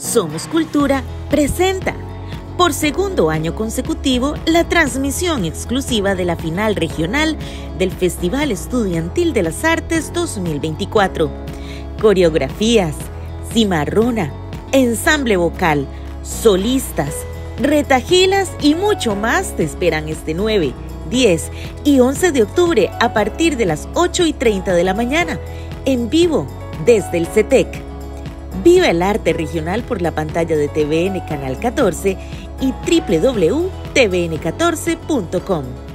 Somos Cultura presenta, por segundo año consecutivo, la transmisión exclusiva de la final regional del Festival Estudiantil de las Artes 2024. Coreografías, cimarrona, ensamble vocal, solistas, retahilas y mucho más te esperan este 9, 10 y 11 de octubre a partir de las 8:30 de la mañana, en vivo desde el CETEC. Viva el arte regional por la pantalla de TVN Canal 14 y www.tvn14.com.